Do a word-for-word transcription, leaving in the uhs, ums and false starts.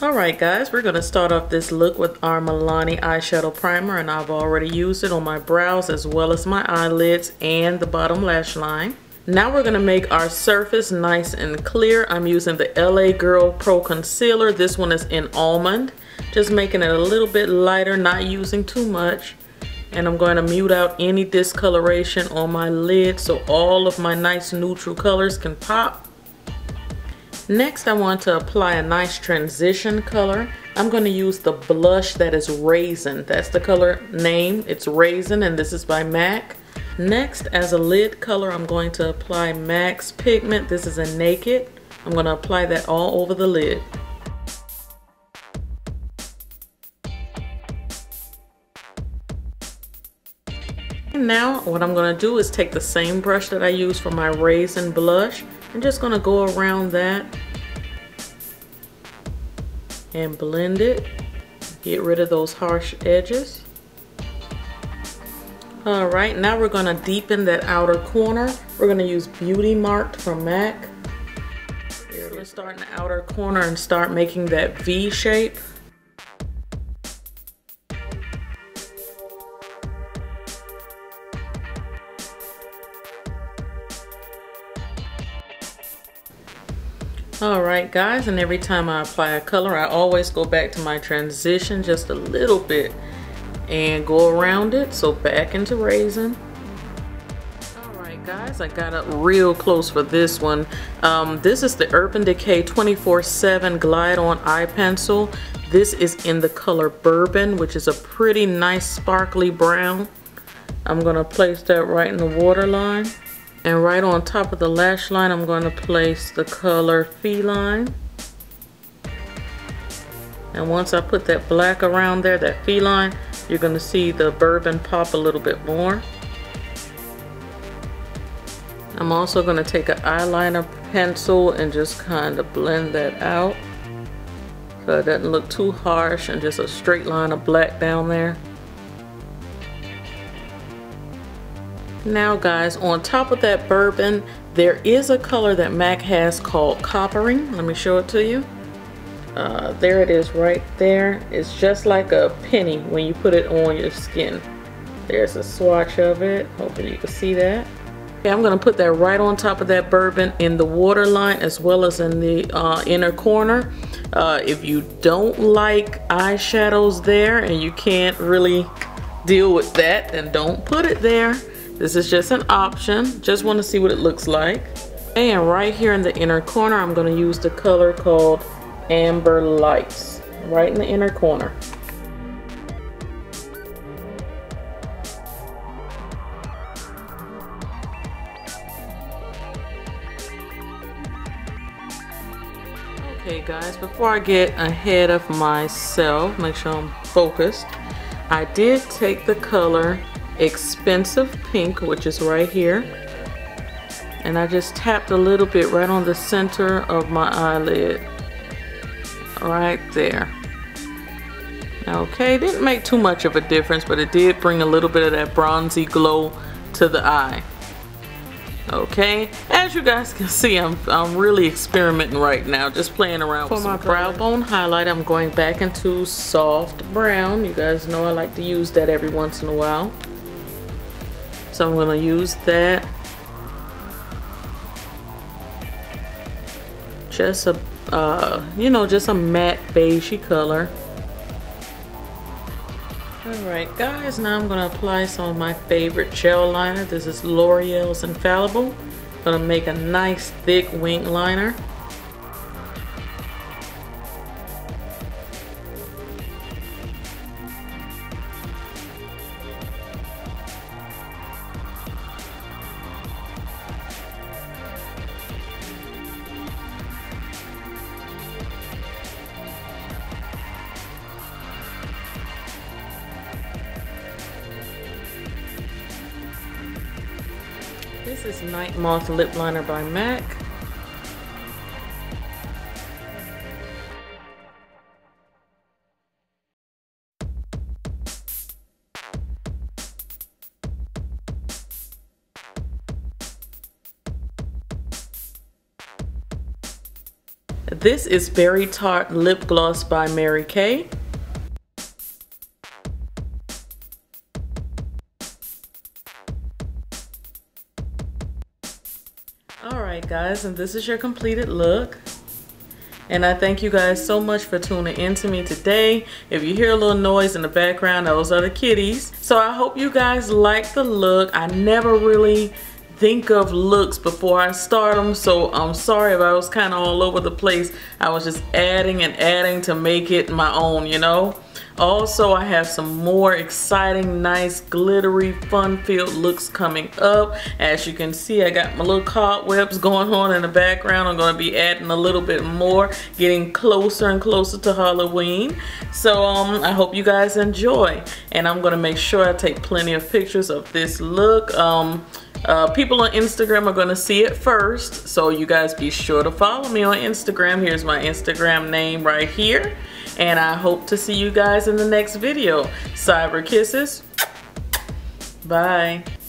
Alright guys, we're going to start off this look with our Milani eyeshadow primer, and I've already used it on my brows as well as my eyelids and the bottom lash line. Now we're going to make our surface nice and clear. I'm using the L A Girl Pro Concealer. This one is in Almond. Just making it a little bit lighter, not using too much. And I'm going to mute out any discoloration on my lid so all of my nice neutral colors can pop. Next, I want to apply a nice transition color. I'm going to use the blush that is Raisin. That's the color name. It's Raisin, and this is by MAC. Next, as a lid color, I'm going to apply MAC's Pigment. This is a Naked. I'm going to apply that all over the lid. And now, what I'm going to do is take the same brush that I used for my Raisin blush. I'm just going to go around that and blend it. Get rid of those harsh edges. Alright, now we're going to deepen that outer corner. We're going to use Beauty Marked from MAC. So let's start in the outer corner and start making that V shape. Alright guys, and every time I apply a color, I always go back to my transition just a little bit and go around it. So back into Raisin. Alright guys, I got up real close for this one. Um, this is the Urban Decay twenty-four seven Glide On Eye Pencil. This is in the color Bourbon, which is a pretty nice sparkly brown. I'm going to place that right in the waterline. And right on top of the lash line, I'm going to place the color Feline. And once I put that black around there, that Feline, you're going to see the Bourbon pop a little bit more. I'm also going to take an eyeliner pencil and just kind of blend that out so it doesn't look too harsh and just a straight line of black down there. Now guys, on top of that Bourbon, there is a color that MAC has called Coppering. Let me show it to you. Uh, there it is right there. It's just like a penny when you put it on your skin. There's a swatch of it. Hopefully you can see that. Okay, I'm going to put that right on top of that Bourbon in the waterline as well as in the uh, inner corner. Uh, if you don't like eyeshadows there and you can't really deal with that, then don't put it there. This is just an option. Just want to see what it looks like. And right here in the inner corner, I'm going to use the color called Amber Lights. Right in the inner corner. Okay guys, before I get ahead of myself, make sure I'm focused. I did take the color Expensive Pink, which is right here, and I just tapped a little bit right on the center of my eyelid, right there. Okay, didn't make too much of a difference, but it did bring a little bit of that bronzy glow to the eye. Okay, as you guys can see, I'm, I'm really experimenting right now, just playing around with some color. For my brow bone highlight, I'm going back into Soft Brown. You guys know I like to use that every once in a while. So I'm going to use that. Just a, uh, you know, just a matte beigey color. Alright guys, now I'm going to apply some of my favorite gel liner. This is L'Oreal's Infallible. I'm going to make a nice thick wing liner. This is Night Moth Lip Liner by MAC. This is Berry Tart Lip Gloss by Mary Kay. Alright guys, and this is your completed look. And I thank you guys so much for tuning in to me today. If you hear a little noise in the background, those are the kitties. So I hope you guys like the look. I never really think of looks before I start them, so I'm sorry if I was kind of all over the place. I was just adding and adding to make it my own, you know. Also, I have some more exciting, nice, glittery, fun-filled looks coming up. As you can see, I got my little cobwebs going on in the background. I'm going to be adding a little bit more, getting closer and closer to Halloween. So um, I hope you guys enjoy, and I'm going to make sure I take plenty of pictures of this look. Um, Uh, people on Instagram are going to see it first, so you guys be sure to follow me on Instagram. Here's my Instagram name right here, and I hope to see you guys in the next video. Cyber kisses. Bye.